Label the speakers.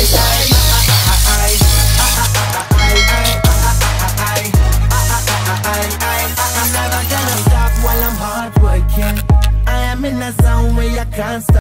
Speaker 1: I'm never gonna stop while I'm hard working. I am in a zone where you can't stop.